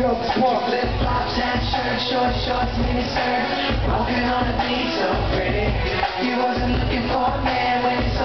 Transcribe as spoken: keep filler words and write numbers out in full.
up the park. Flip flops and shirt, short shorts, mini skirt, walking on the beach so pretty. You wasn't looking for a man when you